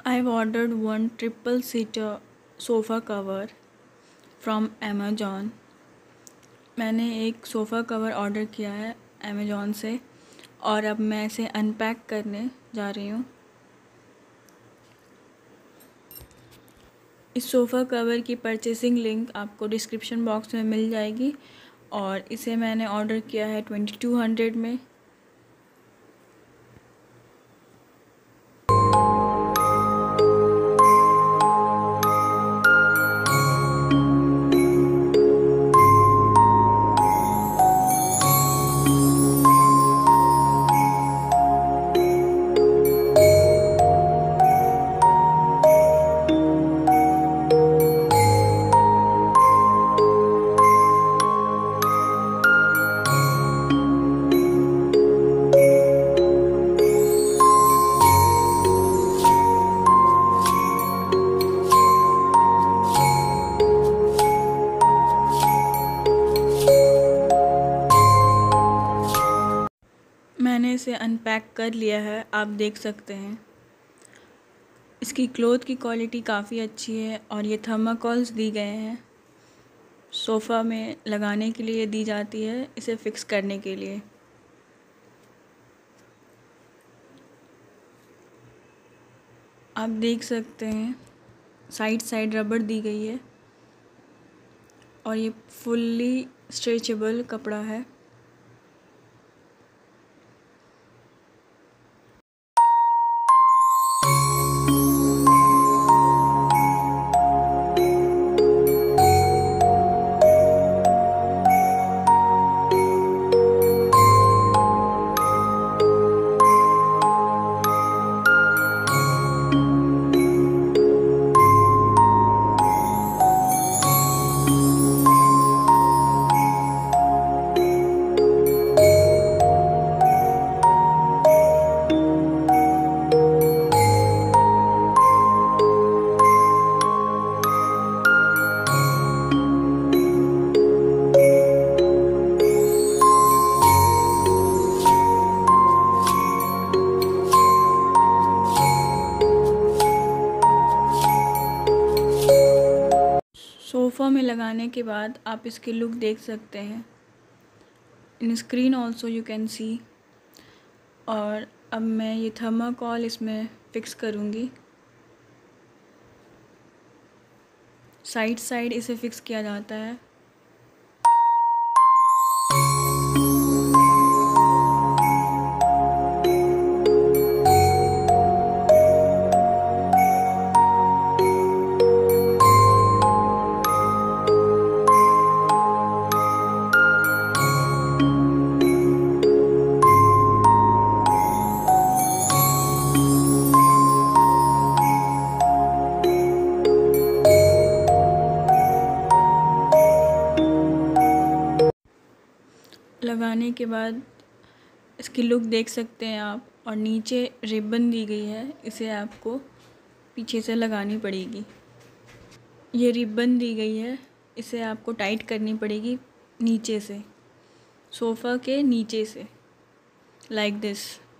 I've ordered one triple seater sofa cover from Amazon। मैंने एक sofa cover order किया है अमेज़ॉन से और अब मैं इसे अनपैक करने जा रही हूँ। इस सोफ़ा कवर की परचेसिंग लिंक आपको डिस्क्रिप्शन बॉक्स में मिल जाएगी और इसे मैंने ऑर्डर किया है 2200 में। मैंने इसे अनपैक कर लिया है, आप देख सकते हैं। इसकी क्लॉथ की क्वालिटी काफ़ी अच्छी है और ये थर्माकोल्स दी गए हैं। सोफ़ा में लगाने के लिए दी जाती है, इसे फ़िक्स करने के लिए। आप देख सकते हैं साइड रबड़ दी गई है और ये फुल्ली स्ट्रेचेबल कपड़ा है। सोफ़ा में लगाने के बाद आप इसकी लुक देख सकते हैं। In screen also you can see. और अब मैं ये थर्माकोल इसमें फ़िक्स करूँगी। साइड इसे फ़िक्स किया जाता है। लगाने के बाद इसकी लुक देख सकते हैं आप। और नीचे रिबन दी गई है, इसे आपको पीछे से लगानी पड़ेगी। ये रिबन दी गई है, इसे आपको टाइट करनी पड़ेगी नीचे से, सोफ़ा के नीचे से, लाइक दिस।